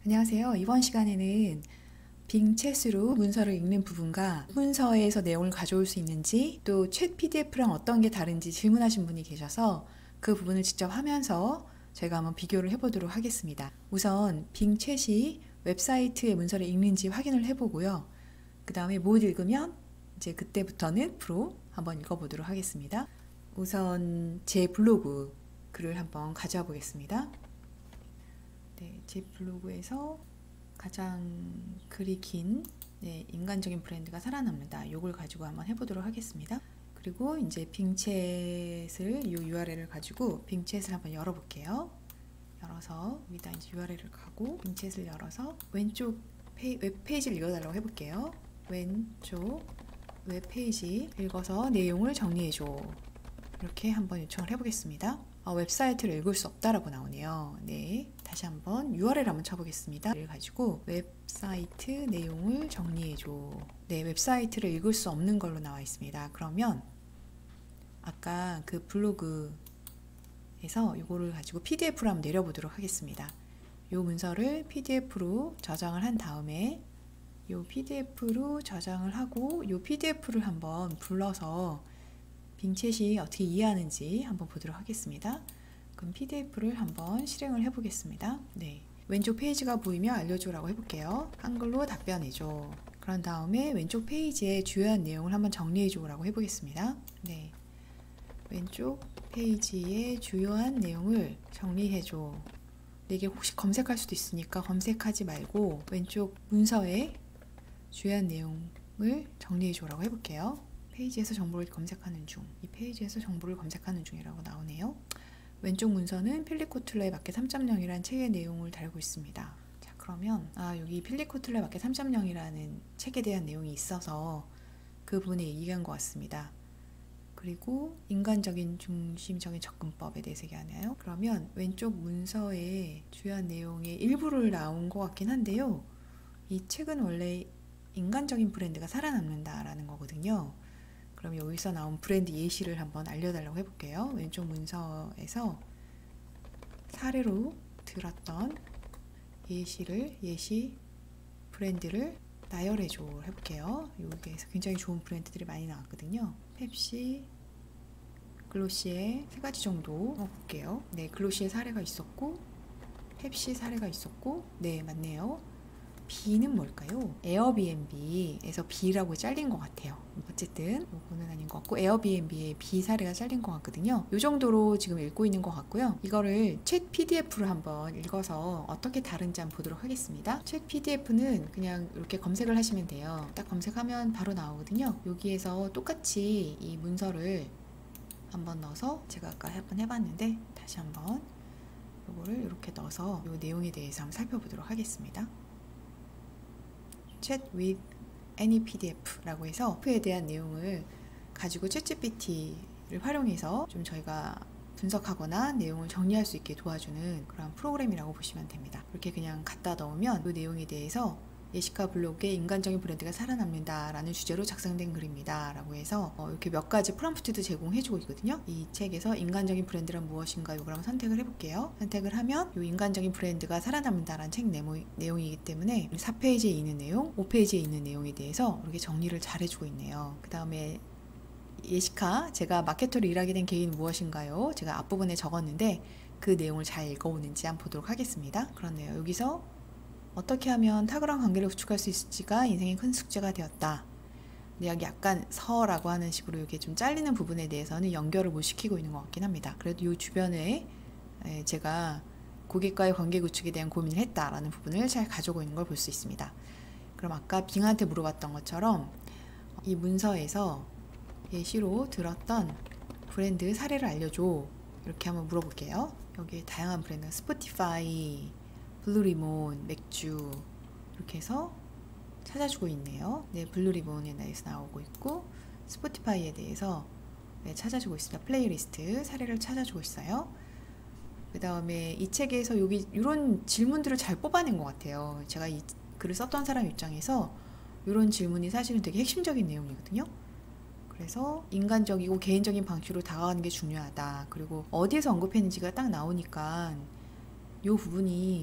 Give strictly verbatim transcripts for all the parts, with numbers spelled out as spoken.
안녕하세요. 이번 시간에는 빙챗으로 문서를 읽는 부분과 문서에서 내용을 가져올 수 있는지, 또 챗 피디에프랑 어떤 게 다른지 질문하신 분이 계셔서 그 부분을 직접 하면서 제가 한번 비교를 해보도록 하겠습니다. 우선 빙챗이 웹사이트의 문서를 읽는지 확인을 해보고요. 그 다음에 못 읽으면 이제 그때부터는 프로 한번 읽어보도록 하겠습니다. 우선 제 블로그 글을 한번 가져와 보겠습니다. 네, 제 블로그에서 가장 글이 긴 네, 인간적인 브랜드가 살아납니다. 요걸 가지고 한번 해보도록 하겠습니다. 그리고 이제 빙챗을 이 유알엘을 가지고 빙챗을 한번 열어볼게요. 열어서 여기다 이제 유알엘을 가고 빙챗을 열어서 왼쪽 페이, 웹페이지를 읽어달라고 해볼게요. 왼쪽 웹페이지 읽어서 내용을 정리해줘. 이렇게 한번 요청을 해보겠습니다. 아, 웹사이트를 읽을 수 없다라고 나오네요. 네, 다시 한번 유알엘 한번 쳐보겠습니다. 이를 가지고 웹사이트 내용을 정리해줘. 네, 웹사이트를 읽을 수 없는 걸로 나와 있습니다. 그러면 아까 그 블로그에서 이거를 가지고 피디에프로 한번 내려보도록 하겠습니다. 이 문서를 피디에프로 저장을 한 다음에 이 피디에프로 저장을 하고 이 피디에프를 한번 불러서 빙챗이 어떻게 이해하는지 한번 보도록 하겠습니다. 그럼 피디에프를 한번 실행을 해보겠습니다. 네, 왼쪽 페이지가 보이면 알려줘라고 해볼게요. 한글로 답변해줘. 그런 다음에 왼쪽 페이지의 주요한 내용을 한번 정리해줘라고 해보겠습니다. 네, 왼쪽 페이지의 주요한 내용을 정리해줘. 이게 혹시 검색할 수도 있으니까 검색하지 말고 왼쪽 문서의 주요한 내용을 정리해줘라고 해볼게요. 페이지에서 정보를 검색하는 중, 이 페이지에서 정보를 검색하는 중이라고 나오네요. 왼쪽 문서는 필립 코틀러의 마켓 삼 점 영이라는 책의 내용을 다루고 있습니다. 자, 그러면 아 여기 필립 코틀러의 마켓 삼 점 영이라는 책에 대한 내용이 있어서 그 부분에 얘기한 것 같습니다. 그리고 인간적인 중심적인 접근법에 대해서 얘기하네요. 그러면 왼쪽 문서의 주요한 내용의 일부를 나온 것 같긴 한데요. 이 책은 원래 인간적인 브랜드가 살아남는다라는 거거든요. 그럼 여기서 나온 브랜드 예시를 한번 알려달라고 해볼게요. 왼쪽 문서에서 사례로 들었던 예시를, 예시 브랜드를 나열해줘 해볼게요. 여기에서 굉장히 좋은 브랜드들이 많이 나왔거든요. 펩시, 글로시에 세 가지 정도 볼게요. 네, 글로시에 사례가 있었고, 펩시 사례가 있었고, 네, 맞네요. B는 뭘까요? 에어비앤비에서 B라고 잘린 것 같아요. 어쨌든 이거는 아닌 것 같고 에어비앤비의 B 사례가 잘린 것 같거든요. 이 정도로 지금 읽고 있는 것 같고요. 이거를 챗 피디에프로 한번 읽어서 어떻게 다른지 한번 보도록 하겠습니다. 챗 피디에프는 그냥 이렇게 검색을 하시면 돼요. 딱 검색하면 바로 나오거든요. 여기에서 똑같이 이 문서를 한번 넣어서 제가 아까 한번 해봤는데 다시 한번 이거를 이렇게 넣어서 이 내용에 대해서 한번 살펴보도록 하겠습니다. Chat with any 피디에프라고 해서 피디에프에 대한 내용을 가지고 챗지피티를 활용해서 좀 저희가 분석하거나 내용을 정리할 수 있게 도와주는 그런 프로그램이라고 보시면 됩니다. 이렇게 그냥 갖다 넣으면 그 내용에 대해서 예시카 블록의 인간적인 브랜드가 살아납니다 라는 주제로 작성된 글입니다 라고 해서 어 이렇게 몇 가지 프롬프트도 제공해주고 있거든요. 이 책에서 인간적인 브랜드란 무엇인가 이걸 한번 선택을 해볼게요. 선택을 하면 이 인간적인 브랜드가 살아납니다 라는 책 내모, 내용이기 때문에 사 페이지에 있는 내용, 오 페이지에 있는 내용에 대해서 이렇게 정리를 잘 해주고 있네요. 그 다음에 예시카, 제가 마케터로 일하게 된 계기는 무엇인가요? 제가 앞부분에 적었는데 그 내용을 잘 읽어오는지 한번 보도록 하겠습니다. 그렇네요. 여기서 어떻게 하면 탁월한 관계를 구축할 수 있을지가 인생의 큰 숙제가 되었다. 근데 여기 약간 서라고 하는 식으로 이렇게 좀 잘리는 부분에 대해서는 연결을 못 시키고 있는 것 같긴 합니다. 그래도 이 주변에 제가 고객과의 관계 구축에 대한 고민을 했다라는 부분을 잘 가지고 있는 걸 볼 수 있습니다. 그럼 아까 빙한테 물어봤던 것처럼 이 문서에서 예시로 들었던 브랜드 사례를 알려줘. 이렇게 한번 물어볼게요. 여기 다양한 브랜드, 스포티파이, 블루리본, 맥주 이렇게 해서 찾아주고 있네요. 네, 블루리본에 대해서 나오고 있고 스포티파이에 대해서 네, 찾아주고 있습니다. 플레이리스트 사례를 찾아주고 있어요. 그 다음에 이 책에서 여기 이런 질문들을 잘 뽑아낸 것 같아요. 제가 이 글을 썼던 사람 입장에서 이런 질문이 사실은 되게 핵심적인 내용이거든요. 그래서 인간적이고 개인적인 방식으로 다가가는 게 중요하다. 그리고 어디에서 언급했는지가 딱 나오니까 이 부분이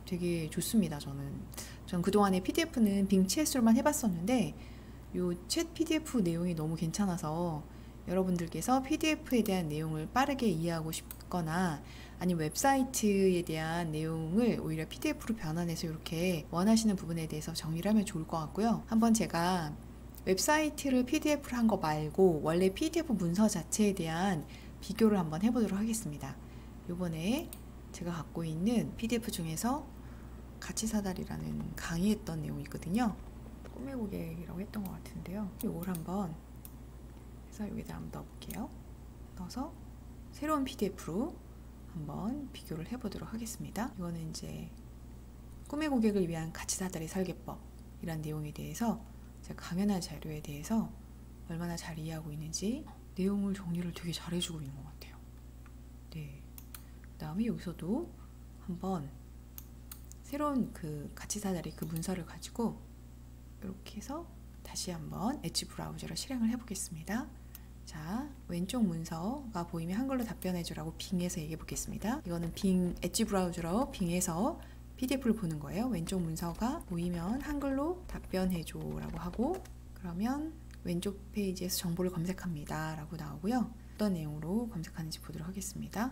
되게 좋습니다. 저는 전 그동안에 피디에프는 빙챗으로만 해봤었는데 요 챗 피디에프 내용이 너무 괜찮아서 여러분들께서 피디에프에 대한 내용을 빠르게 이해하고 싶거나 아니면 웹사이트에 대한 내용을 오히려 피디에프로 변환해서 이렇게 원하시는 부분에 대해서 정리를 하면 좋을 것 같고요. 한번 제가 웹사이트를 피디에프로 한 거 말고 원래 피디에프 문서 자체에 대한 비교를 한번 해보도록 하겠습니다. 요번에 제가 갖고 있는 피디에프 중에서 가치사다리라는 강의했던 내용이 있거든요. 꿈의 고객이라고 했던 것 같은데요. 이걸 한번 해서 여기다 한번 넣어볼게요. 넣어서 새로운 피디에프로 한번 비교를 해보도록 하겠습니다. 이거는 이제 꿈의 고객을 위한 가치사다리 설계법 이란 내용에 대해서 제가 강연한 자료에 대해서 얼마나 잘 이해하고 있는지 내용을 정리를 되게 잘 해주고 있는 것 같아요. 네. 그 다음에 여기서도 한번 새로운 그 가치사다리 그 문서를 가지고 이렇게 해서 다시 한번 엣지 브라우저로 실행을 해보겠습니다. 자, 왼쪽 문서가 보이면 한글로 답변해주라고 빙에서 얘기해 보겠습니다. 이거는 빙 엣지 브라우저로 빙에서 피디에프를 보는 거예요. 왼쪽 문서가 보이면 한글로 답변해줘라고 하고 그러면 왼쪽 페이지에서 정보를 검색합니다 라고 나오고요. 어떤 내용으로 검색하는지 보도록 하겠습니다.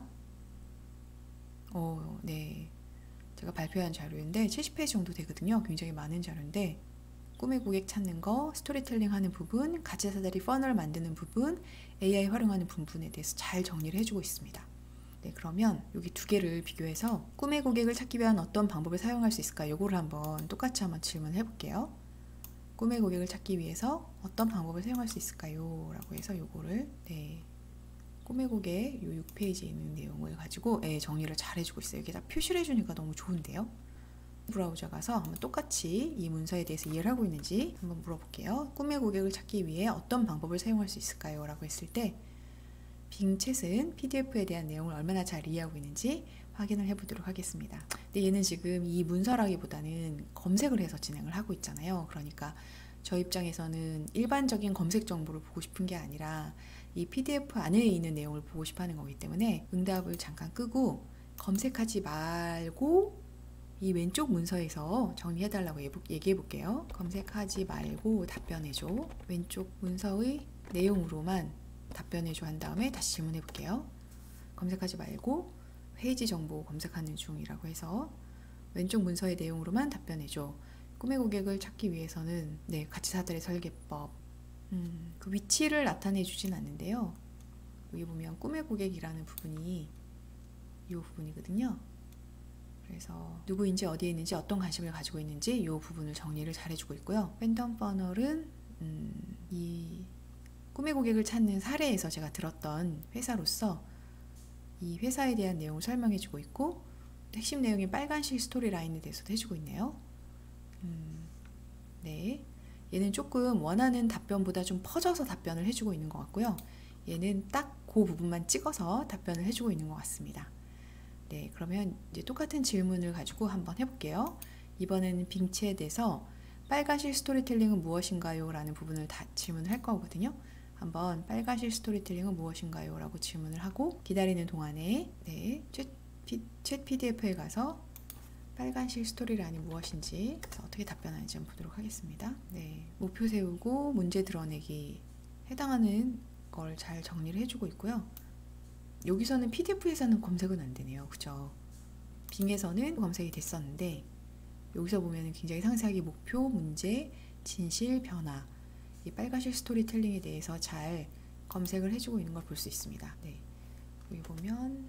어, 네. 제가 발표한 자료인데 칠십 페이지 정도 되거든요. 굉장히 많은 자료인데 꿈의 고객 찾는 거, 스토리텔링 하는 부분, 가치사다리 퍼널 만드는 부분, 에이아이 활용하는 부분에 대해서 잘 정리를 해주고 있습니다. 네, 그러면 여기 두 개를 비교해서 꿈의 고객을 찾기 위한 어떤 방법을 사용할 수 있을까? 요거를 한번 똑같이 한번 질문해 볼게요. 꿈의 고객을 찾기 위해서 어떤 방법을 사용할 수 있을까요? 라고 해서 요거를 네, 꿈의 고객 요 육 페이지에 있는 내용을 가지고 네, 정리를 잘 해주고 있어요. 이게 다 표시를 해주니까 너무 좋은데요. 브라우저 가서 한번 똑같이 이 문서에 대해서 이해를 하고 있는지 한번 물어볼게요. 꿈의 고객을 찾기 위해 어떤 방법을 사용할 수 있을까요? 라고 했을 때 빙챗은 피디에프에 대한 내용을 얼마나 잘 이해하고 있는지 확인을 해보도록 하겠습니다. 근데 얘는 지금 이 문서라기보다는 검색을 해서 진행을 하고 있잖아요. 그러니까 저 입장에서는 일반적인 검색 정보를 보고 싶은 게 아니라 이 피디에프 안에 있는 내용을 보고 싶어 하는 거기 때문에 응답을 잠깐 끄고 검색하지 말고 이 왼쪽 문서에서 정리해달라고 얘기해 볼게요. 검색하지 말고 답변해줘. 왼쪽 문서의 내용으로만 답변해줘 한 다음에 다시 질문해 볼게요. 검색하지 말고 페이지 정보 검색하는 중이라고 해서 왼쪽 문서의 내용으로만 답변해줘. 꿈의 고객을 찾기 위해서는 네, 가치사다리 설계법 음, 그 위치를 나타내 주진 않는데요. 여기 보면 꿈의 고객이라는 부분이 이 부분이거든요. 그래서 누구인지 어디에 있는지 어떤 관심을 가지고 있는지 이 부분을 정리를 잘 해주고 있고요. 팬덤 퍼널은 음, 이 꿈의 고객을 찾는 사례에서 제가 들었던 회사로서 이 회사에 대한 내용을 설명해주고 있고 핵심 내용인 빨간실 스토리 라인에 대해서도 해주고 있네요. 음, 네, 얘는 조금 원하는 답변보다 좀 퍼져서 답변을 해주고 있는 것 같고요. 얘는 딱 그 부분만 찍어서 답변을 해주고 있는 것 같습니다. 네, 그러면 이제 똑같은 질문을 가지고 한번 해볼게요. 이번에는 빙챗에서 빨간실 스토리텔링은 무엇인가요? 라는 부분을 다 질문을 할 거거든요. 한번 빨간실 스토리텔링은 무엇인가요? 라고 질문을 하고 기다리는 동안에 네, 챗, 챗 피디에프에 가서 빨간실 스토리란이 무엇인지 어떻게 답변하는지 한번 보도록 하겠습니다. 네, 목표 세우고 문제 드러내기 해당하는 걸 잘 정리를 해주고 있고요. 여기서는 피디에프에서는 검색은 안 되네요. 그죠? 빙에서는 검색이 됐었는데 여기서 보면 굉장히 상세하게 목표, 문제, 진실, 변화 이 빨간실 스토리텔링에 대해서 잘 검색을 해주고 있는 걸 볼 수 있습니다. 네, 여기 보면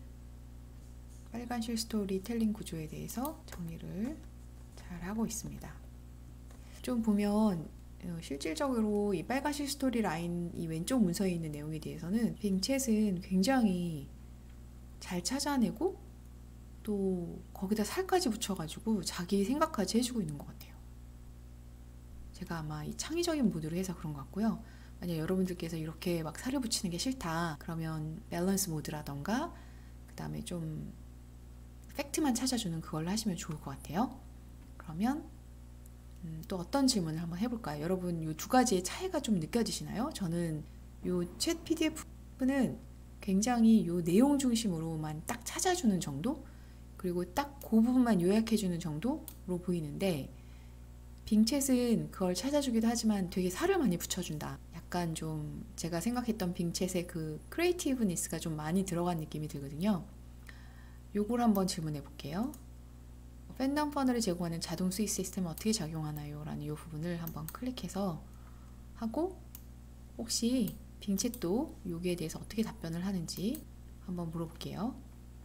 빨간실 스토리텔링 구조에 대해서 정리를 잘 하고 있습니다. 좀 보면 실질적으로 이 빨간실 스토리 라인 이 왼쪽 문서에 있는 내용에 대해서는 빙챗은 굉장히 잘 찾아내고 또 거기다 살까지 붙여가지고 자기 생각까지 해주고 있는 것 같아요. 제가 아마 이 창의적인 모드로 해서 그런 것 같고요. 만약 여러분들께서 이렇게 막 살을 붙이는 게 싫다 그러면 밸런스 모드라던가 그 다음에 좀 팩트만 찾아주는 그걸로 하시면 좋을 것 같아요. 그러면 음, 또 어떤 질문을 한번 해볼까요? 여러분 이 두 가지의 차이가 좀 느껴지시나요? 저는 이 챗 피디에프는 굉장히 이 내용 중심으로만 딱 찾아주는 정도? 그리고 딱 그 부분만 요약해주는 정도로 보이는데, 빙챗은 그걸 찾아주기도 하지만 되게 살을 많이 붙여준다. 약간 좀 제가 생각했던 빙챗의 그 크리에이티브니스가 좀 많이 들어간 느낌이 들거든요. 요걸 한번 질문해 볼게요. 팬덤 퍼널을 제공하는 자동 수익 시스템은 어떻게 작용하나요? 라는 이 부분을 한번 클릭해서 하고, 혹시 빙챗도 여기에 대해서 어떻게 답변을 하는지 한번 물어볼게요.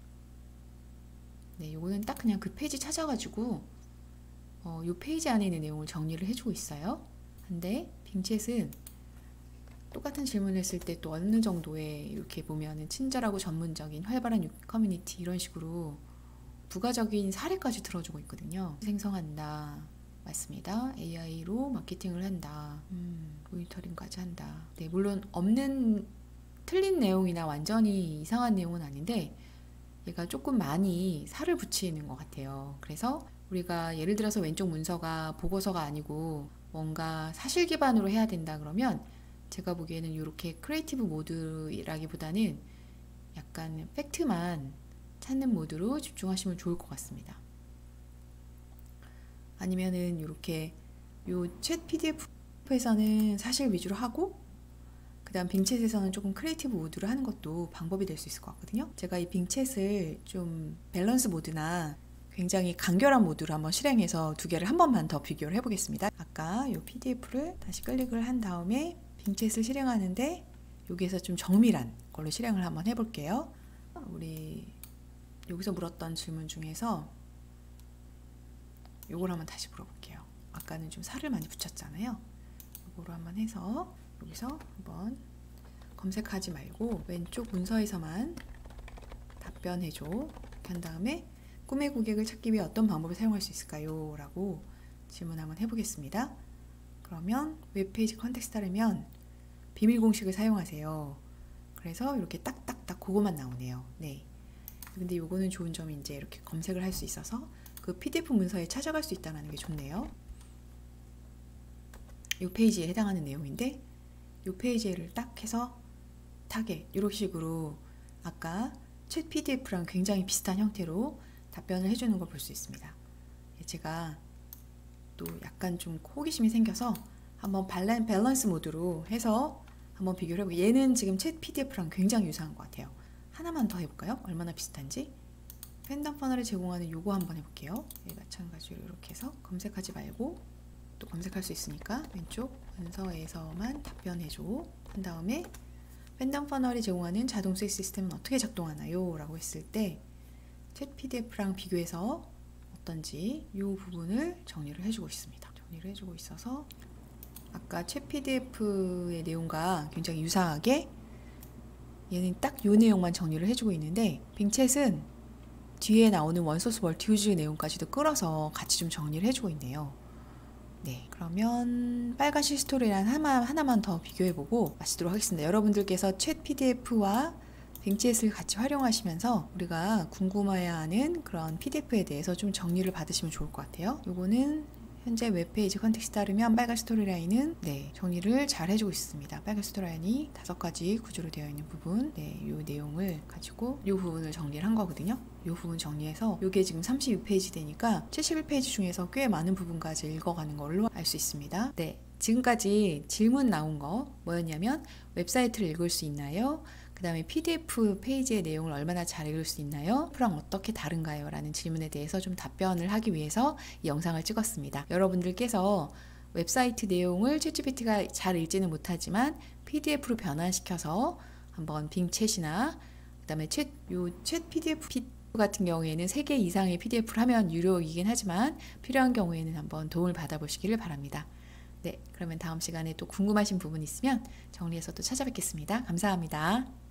네, 요거는 딱 그냥 그 페이지 찾아가지고 어, 요 페이지 안에 있는 내용을 정리를 해주고 있어요. 근데 빙챗은 똑같은 질문을 했을 때 또 어느 정도의 이렇게 보면은 친절하고 전문적인 활발한 커뮤니티 이런 식으로 부가적인 사례까지 들어주고 있거든요. 생성한다. 맞습니다. 에이아이로 마케팅을 한다. 음, 모니터링까지 한다. 네, 물론 없는 틀린 내용이나 완전히 이상한 내용은 아닌데 얘가 조금 많이 살을 붙이는 것 같아요. 그래서 우리가 예를 들어서 왼쪽 문서가 보고서가 아니고 뭔가 사실 기반으로 해야 된다 그러면 제가 보기에는 이렇게 크리에이티브 모드라기보다는 약간 팩트만 찾는 모드로 집중하시면 좋을 것 같습니다. 아니면은 이렇게 요 챗 피디에프에서는 사실 위주로 하고 그 다음 빙챗에서는 조금 크리에이티브 모드로 하는 것도 방법이 될 수 있을 것 같거든요. 제가 이 빙챗을 좀 밸런스 모드나 굉장히 간결한 모드로 한번 실행해서 두 개를 한 번만 더 비교를 해보겠습니다. 아까 이 피디에프를 다시 클릭을 한 다음에 빙챗을 실행하는데 여기에서 좀 정밀한 걸로 실행을 한번 해볼게요. 우리 여기서 물었던 질문 중에서 요걸 한번 다시 물어볼게요. 아까는 좀 살을 많이 붙였잖아요. 요거로 한번 해서 여기서 한번 검색하지 말고 왼쪽 문서에서만 답변해줘 한 다음에 꿈의 고객을 찾기 위해 어떤 방법을 사용할 수 있을까요? 라고 질문 한번 해보겠습니다. 그러면 웹페이지 컨텍스트 따르면 비밀 공식을 사용하세요. 그래서 이렇게 딱딱딱 그거만 나오네요. 네. 근데 요거는 좋은 점이 이제 이렇게 검색을 할 수 있어서 그 피디에프 문서에 찾아갈 수 있다는 게 좋네요. 이 페이지에 해당하는 내용인데 이 페이지를 딱 해서 타겟 이런 식으로 아까 챗 피디에프랑 굉장히 비슷한 형태로 답변을 해주는 걸 볼 수 있습니다. 제가 또 약간 좀 호기심이 생겨서 한번 발란, 밸런스 모드로 해서 한번 비교를 해보고 얘는 지금 챗 피디에프랑 굉장히 유사한 것 같아요. 하나만 더 해볼까요? 얼마나 비슷한지. 팬덤 퍼널을 제공하는 요거 한번 해볼게요. 예, 마찬가지로 이렇게 해서 검색하지 말고 또 검색할 수 있으니까 왼쪽 문서에서만 답변해줘 한 다음에 팬덤 퍼널이 제공하는 자동 수익 시스템은 어떻게 작동하나요? 라고 했을 때 챗 피디에프랑 비교해서 어떤지 이 부분을 정리를 해주고 있습니다. 정리를 해주고 있어서 아까 챗 피디에프의 내용과 굉장히 유사하게 얘는 딱 이 내용만 정리를 해주고 있는데 빙챗은 뒤에 나오는 원소스 멀티유즈 내용까지도 끌어서 같이 좀 정리를 해주고 있네요. 네, 그러면 빨간 시스토리랑 하나, 하나만 더 비교해보고 마치도록 하겠습니다. 여러분들께서 챗 피디에프와 빙챗을 같이 활용하시면서 우리가 궁금해야 하는 그런 피디에프에 대해서 좀 정리를 받으시면 좋을 것 같아요. 요거는 현재 웹페이지 컨텍스트 따르면 빨간 스토리라인은 네, 정리를 잘 해주고 있습니다. 빨간 스토리라인이 다섯 가지 구조로 되어 있는 부분, 네, 요 내용을 가지고 요 부분을 정리를 한 거거든요. 요 부분 정리해서 요게 지금 삼십육 페이지 되니까 칠십일 페이지 중에서 꽤 많은 부분까지 읽어가는 걸로 알 수 있습니다. 네, 지금까지 질문 나온 거 뭐였냐면 웹사이트를 읽을 수 있나요? 그 다음에 피디에프 페이지의 내용을 얼마나 잘 읽을 수 있나요? 프랑 어떻게 다른가요? 라는 질문에 대해서 좀 답변을 하기 위해서 이 영상을 찍었습니다. 여러분들께서 웹사이트 내용을 챗지피티가 잘 읽지는 못하지만 피디에프로 변환시켜서 한번 빙챗이나 그 다음에 챗, 요 챗 피디에프 같은 경우에는 세 개 이상의 피디에프를 하면 유료이긴 하지만 필요한 경우에는 한번 도움을 받아보시기를 바랍니다. 네, 그러면 다음 시간에 또 궁금하신 부분 있으면 정리해서 또 찾아뵙겠습니다. 감사합니다.